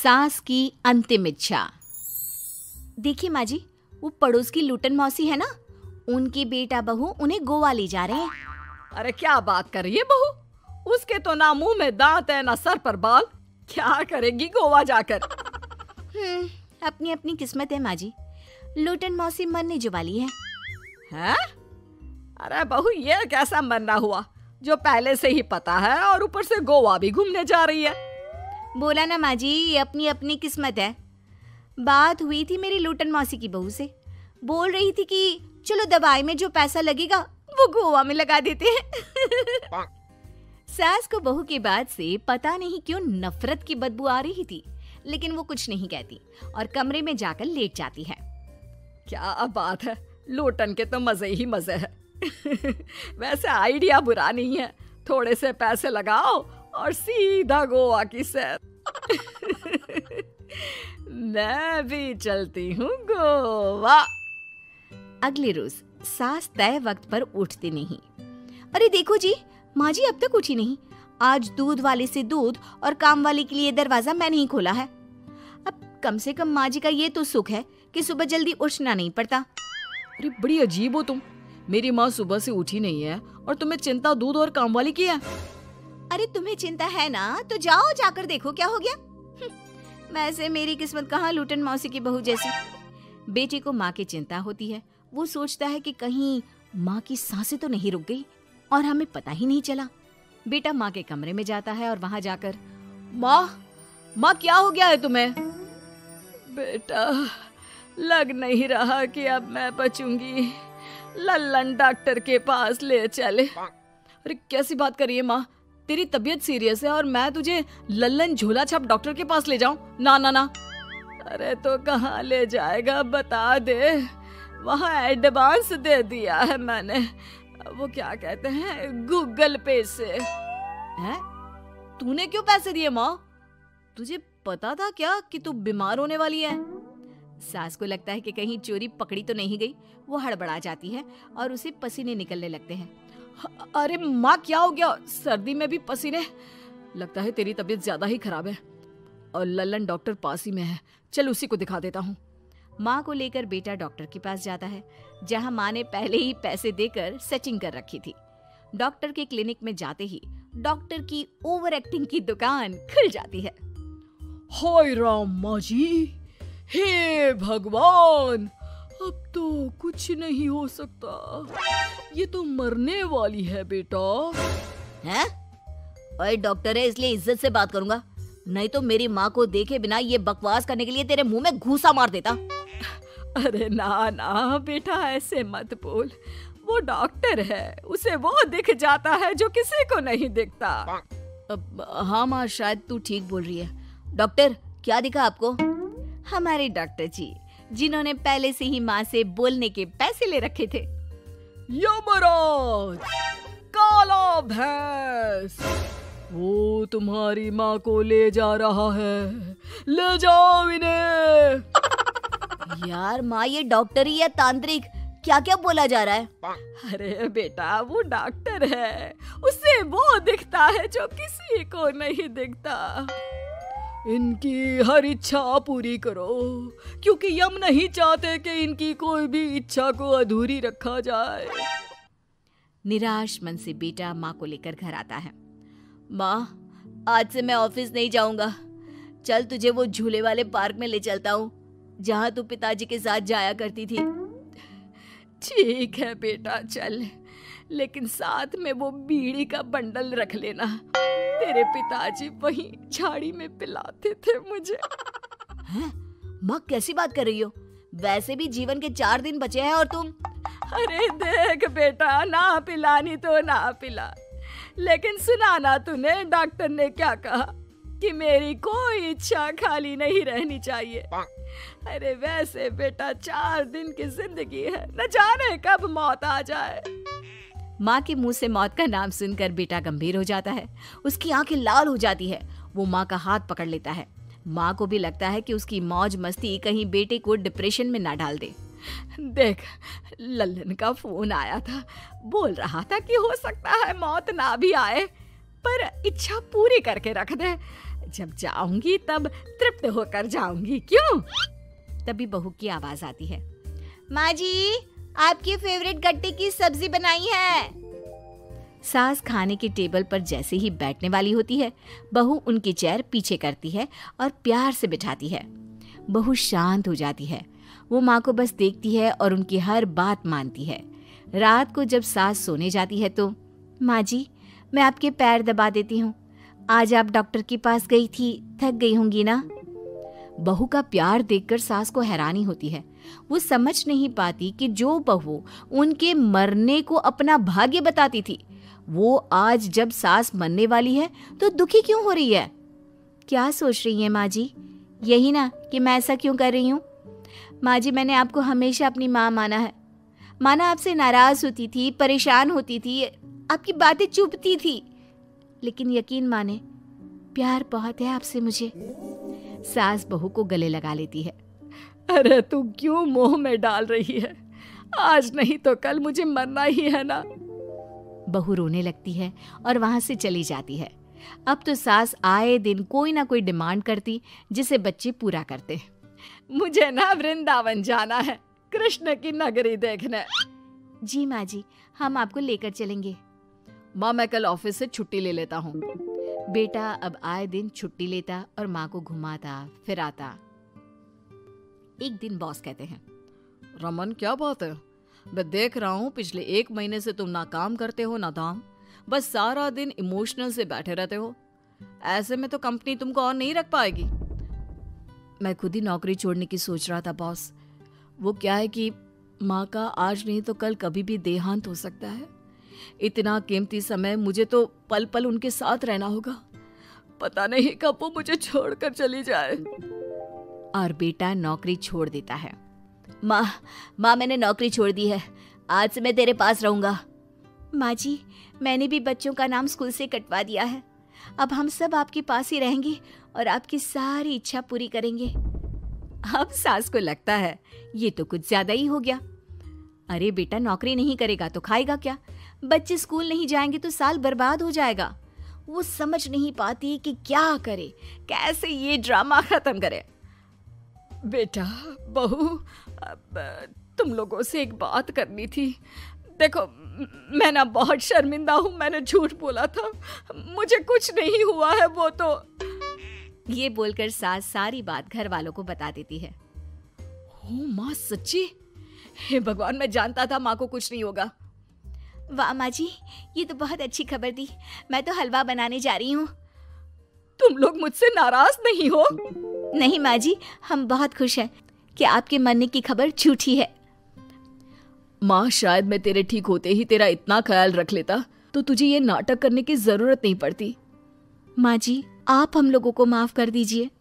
सास की अंतिम इच्छा। देखिए माँ जी, वो पड़ोस की लूटन मौसी है ना, उनकी बेटा बहू उन्हें गोवा ले जा रहे हैं। अरे क्या बात कर रही है बहू, उसके तो ना मुंह में दांत है ना सर पर बाल, क्या करेगी गोवा जाकर। अपनी अपनी किस्मत है माँ जी, लूटन मौसी मरने जो वाली है। हैं? अरे बहू ये कैसा मरना हुआ जो पहले से ही पता है और ऊपर से गोवा भी घूमने जा रही है। बोला ना माँ जी, ये अपनी अपनी किस्मत है। बात हुई थी मेरी लूटन मौसी की बहू से, बोल रही थी कि चलो दवाई में जो पैसा लगेगा वो गोवा में लगा देते हैं। सास को बहू की बात से पता नहीं क्यों नफरत की बदबू आ रही थी, लेकिन वो कुछ नहीं कहती और कमरे में जाकर लेट जाती है। क्या बात है, लूटन के तो मजे ही मजे है। वैसे आइडिया बुरा नहीं है, थोड़े से पैसे लगाओ और सीधा गोवा की सैर। मैं भी चलती हूँ गोवा। अगले रोज सास तय वक्त पर उठती नहीं। अरे देखो जी, माँ जी अब तक उठी नहीं। आज दूध वाले से दूध और काम वाले के लिए दरवाजा मैंने ही खोला है। अब कम से कम माँ जी का ये तो सुख है कि सुबह जल्दी उठना नहीं पड़ता। अरे बड़ी अजीब हो तुम, मेरी माँ सुबह से उठी नहीं है और तुम्हें चिंता दूध और काम वाली की है। अरे तुम्हें चिंता है ना तो जाओ जाकर देखो क्या हो गया। वैसे मेरी किस्मत कहाँ लूटन मौसी की बहू जैसी। बेटी को माँ की चिंता होती है, वो सोचता है कि कहीं माँ की सांसें तो नहीं रुक गई और हमें पता ही नहीं चला। बेटा माँ के कमरे में जाता है और वहां जाकर, माँ क्या हो गया है तुम्हें? बेटा लग नहीं रहा कि अब मैं बचूंगी, लल्लन डॉक्टर के पास ले चले। अरे कैसी बात कर रही है माँ, तेरी तबीयत सीरियस है और मैं तुझे लल्लन झोला छाप डॉक्टर के पास ले जाऊं? ना ना ना। अरे तो कहाँ ले जाएगा बता दे, वहाँ एडवांस दे दिया है मैंने, वो क्या कहते हैं गूगल पे से। हैं? तूने क्यों पैसे दिए माँ? तुझे पता था क्या कि तू बीमार होने वाली है? सास को लगता है कि कहीं चोरी पकड़ी तो नहीं गई। वो हड़बड़ा जाती है और उसे पसीने निकलने लगते हैं। अरे माँ क्या हो गया, सर्दी में भी पसीने? लगता है तेरी तबीयत ज्यादा ही खराब है और लल्लन डॉक्टर पास ही में है, चल उसी को दिखा देता हूँ। माँ को लेकर बेटा डॉक्टर के पास जाता है, जहाँ माँ ने पहले ही पैसे देकर सेटिंग कर रखी थी। डॉक्टर के क्लिनिक में जाते ही डॉक्टर की ओवर एक्टिंग की दुकान खुल जाती है। हाय राम माँ जी, हे भगवान, अब तो कुछ नहीं हो सकता, ये तो मरने वाली है बेटा। हैं? ओए डॉक्टर है इसलिए इज्जत से बात करूंगा, नहीं तो मेरी माँ को देखे बिना ये बकवास करने के लिए तेरे मुंह में घूसा मार देता। अरे ना ना बेटा ऐसे मत बोल, वो डॉक्टर है, उसे वो दिख जाता है जो किसी को नहीं दिखता। हाँ माँ शायद तू ठीक बोल रही है। डॉक्टर क्या दिखा आपको? हमारे डॉक्टर जी, जिन्होंने पहले से ही माँ से बोलने के पैसे ले रखे थे। यमराज, काला भैंस, वो तुम्हारी माँ को ले जा रहा है, ले जाओ इन्हें। यार माँ ये डॉक्टर ही है तांत्रिक, क्या क्या बोला जा रहा है? अरे बेटा वो डॉक्टर है, उसे वो दिखता है जो किसी को नहीं दिखता। इनकी हर इच्छा पूरी करो, क्योंकि यम नहीं चाहते कि इनकी कोई भी इच्छा को अधूरी रखा जाए। निराश मन से बेटा माँ को लेकर घर आता है। माँ आज से मैं ऑफिस नहीं जाऊंगा, चल तुझे वो झूले वाले पार्क में ले चलता हूँ जहाँ तू पिताजी के साथ जाया करती थी। ठीक है बेटा चल, लेकिन साथ में वो बीड़ी का बंडल रख लेना, तेरे पिताजी वहीं झाड़ी में पिलाते थे मुझे। हैं? माँ कैसी बात कर रही हो? वैसे भी जीवन के 4 दिन बचे हैं और तुम। अरे देख बेटा, ना पिलानी तो ना पिला, लेकिन सुना ना तूने डॉक्टर ने क्या कहा कि मेरी कोई इच्छा खाली नहीं रहनी चाहिए। अरे वैसे बेटा 4 दिन की जिंदगी है, न जाने कब मौत आ जाए। माँ के मुंह से मौत का नाम सुनकर बेटा गंभीर हो जाता है, उसकी आंखें लाल हो जाती है। वो माँ का हाथ पकड़ लेता है। माँ को भी लगता है कि उसकी मौज मस्ती कहीं बेटे को डिप्रेशन में ना डाल दे। देख लल्लन का फोन आया था, बोल रहा था कि हो सकता है मौत ना भी आए, पर इच्छा पूरी करके रख दे। जब जाऊंगी तब तृप्त होकर जाऊंगी, क्यों? तभी बहू की आवाज आती है, माँ जी आपकी फेवरेट गट्टे की सब्जी बनाई है। सास खाने के टेबल पर जैसे ही बैठने वाली होती है, बहू उनकी चेयर पीछे करती है और प्यार से बिठाती है। बहू शांत हो जाती है। वो माँ को बस देखती है और उनकी हर बात मानती है। रात को जब सास सोने जाती है तो, माँ जी मैं आपके पैर दबा देती हूँ, आज आप डॉक्टर के पास गई थी, थक गई होंगी ना। बहू का प्यार देखकर सास को हैरानी होती है। वो समझ नहीं पाती कि जो बहू उनके मरने को अपना भाग्य बताती थी, वो आज जब सास मरने वाली है तो दुखी क्यों हो रही है। क्या सोच रही है माँ जी? यही ना कि मैं ऐसा क्यों कर रही हूँ। माँ जी मैंने आपको हमेशा अपनी माँ माना है। माना आपसे नाराज होती थी, परेशान होती थी, आपकी बातें चुभती थी, लेकिन यकीन माने प्यार बहुत है आपसे मुझे। सास बहू को गले लगा लेती है। अरे तू क्यों मोह में डाल रही है? आज नहीं तो कल मुझे मरना ही है ना। बहू रोने लगती है और वहां से चली जाती है। अब तो सास आए दिन कोई ना कोई डिमांड करती जिसे बच्चे पूरा करते। मुझे ना वृंदावन जाना है, कृष्ण की नगरी देखने। जी माँ जी हम आपको लेकर चलेंगे। माँ मैं कल ऑफिस से छुट्टी ले लेता हूँ। बेटा अब आए दिन छुट्टी लेता और माँ को घुमाता फिराता। एक दिन बॉस कहते हैं, रमन क्या बात है, मैं देख रहा हूँ पिछले 1 महीने से तुम ना काम करते हो ना दाम, बस सारा दिन इमोशनल से बैठे रहते हो। ऐसे में तो कंपनी तुमको और नहीं रख पाएगी। मैं खुद ही नौकरी छोड़ने की सोच रहा था बॉस। वो क्या है कि माँ का आज नहीं तो कल कभी भी देहांत हो सकता है। इतना कीमती समय मुझे तो पल पल उनके साथ रहना होगा। पता नहीं कब वो मुझे छोड़कर चली जाए। और बेटा नौकरी छोड़ देता है। माँ मैंने नौकरी छोड़ दी है, आज से मैं तेरे पास रहूंगा। माँ जी मैंने भी बच्चों का नाम स्कूल से कटवा दिया है, अब हम सब आपके पास ही रहेंगे और आपकी सारी इच्छा पूरी करेंगे। अब सास को लगता है ये तो कुछ ज्यादा ही हो गया। अरे बेटा नौकरी नहीं करेगा तो खाएगा क्या? बच्चे स्कूल नहीं जाएंगे तो साल बर्बाद हो जाएगा। वो समझ नहीं पाती कि क्या करे, कैसे ये ड्रामा खत्म करे। बेटा बहू तुम लोगों से एक बात करनी थी। देखो मैं ना बहुत शर्मिंदा हूँ, मैंने झूठ बोला था, मुझे कुछ नहीं हुआ है। वो तो ये बोलकर सास सारी बात घर वालों को बता देती है। ओ माँ सच्ची? हे भगवान मैं जानता था माँ को कुछ नहीं होगा। वाह माँ जी ये तो बहुत अच्छी खबर दी, मैं तो हलवा बनाने जा रही हूँ। तुम लोग मुझसे नाराज नहीं हो? नहीं माँ जी हम बहुत खुश हैं कि आपके मरने की खबर झूठी है। माँ शायद मैं तेरे ठीक होते ही तेरा इतना ख्याल रख लेता तो तुझे ये नाटक करने की जरूरत नहीं पड़ती। माँ जी आप हम लोगों को माफ कर दीजिए।